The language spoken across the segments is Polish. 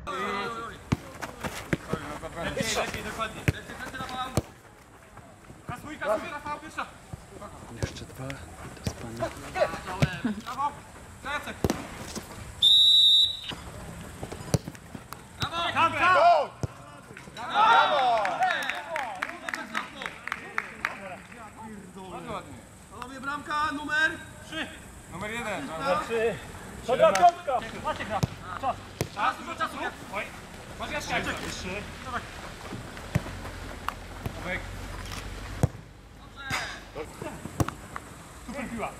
Lepiej, dokładnie. Kasuj, Rafał, pierwsza. Jeszcze dwa do spania. Brawo, Jacek. Brawo! Brawo! Panowie, bramka numer 3. Numer 1. Numer 3. Dobra, piątka. Maciek gra. Czas. Czas, dużo czasu. Oj. Masz Jacka. 3. Dawaj. Dobrze. Super piła.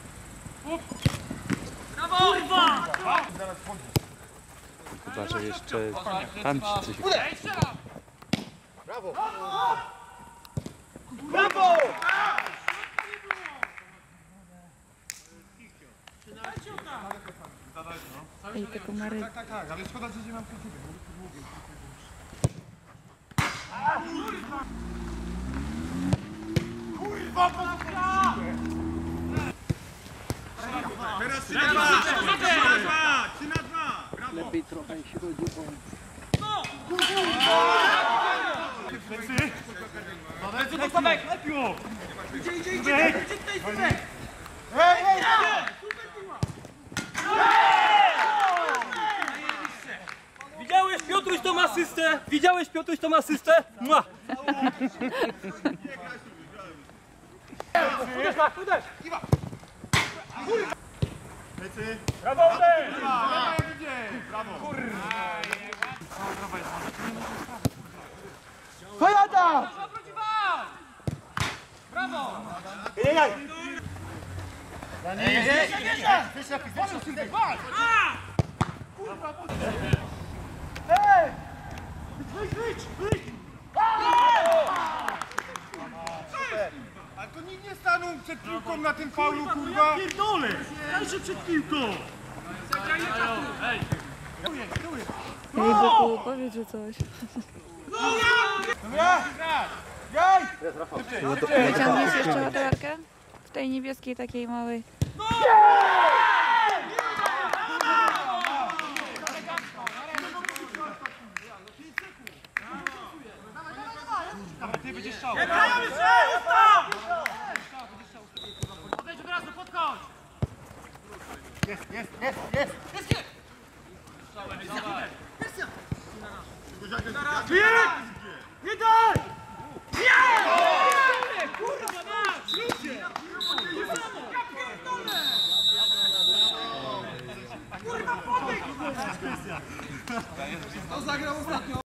Brawo! Kurwa! Chyba, że jeszcze tam ci coś... Brawo! Brawo! Ej, te komary. Tak, ale szkoda, że nie mam przeciwko. Kurwa, pozdra! Teraz 3 na 2! 3 na 2! Brawo! Lepiej trochę, jeśli chodzi o... Plecy. Lecę do Tomek! Piło. Idzie, tutaj! Widziałeś, Piotruś, tą asystę? Widziałeś, Piotruś, tą asystę? Mua! Uderz! Plecy! Brawo, uderz! Brawo! Pojada! Brawo! Ej! Ale to nikt nie stanął przed piłką na tym faulu, kurwa! Pierdolę! Dajże przed piłką! Ej, Byku, powiedz, że coś. Wyciągniesz jeszcze ładowarkę? W tej niebieskiej, takiej małej. Ty będziesz szał! Odejdź od razu, podchodź! Nie daj! Kurwa, masz! Ludzie! To zagrał ostatnio!